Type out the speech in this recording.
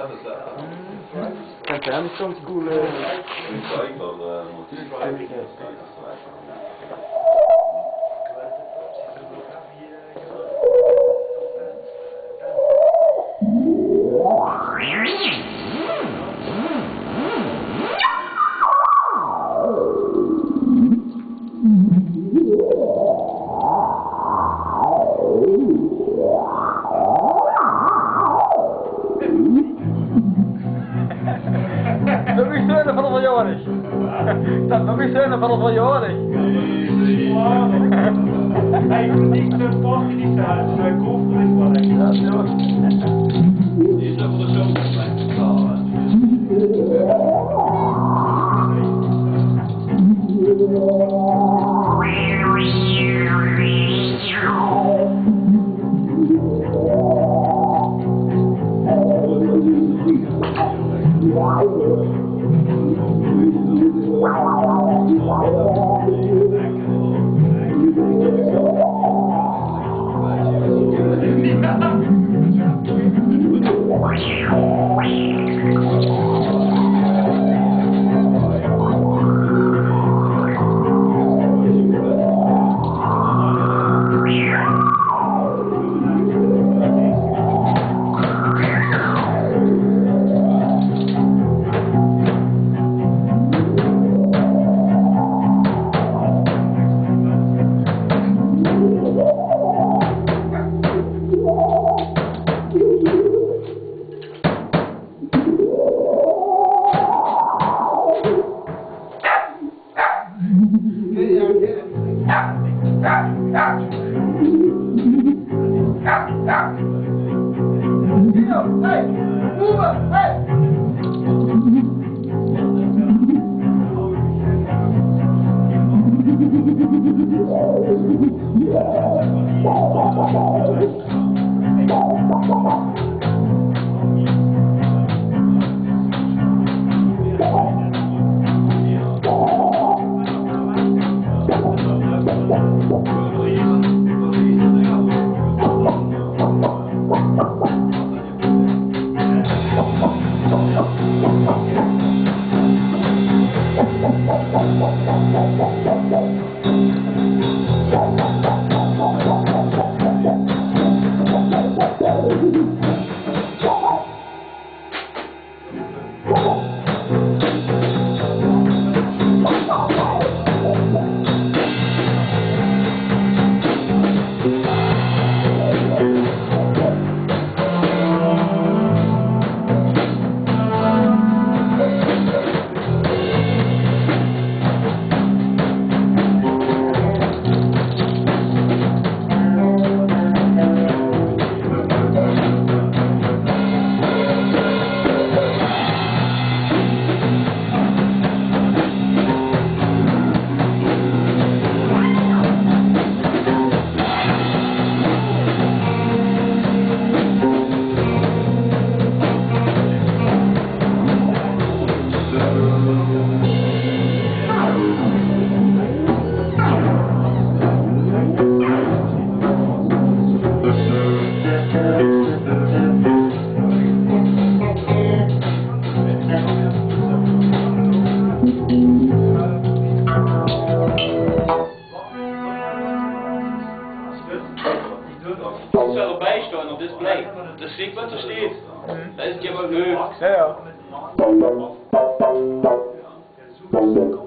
Kijk, daar is soms cool. Nog eens steunen van een jarig. Nog eens steunen van een jarig. Hey, niet zo pak je niet uit, zo'n koffer is wel echt. Die is er voor de zomer. Het zou erbij staan op display. De schrik wat er staat. Dat is een keer wel leuk. Ja, ja.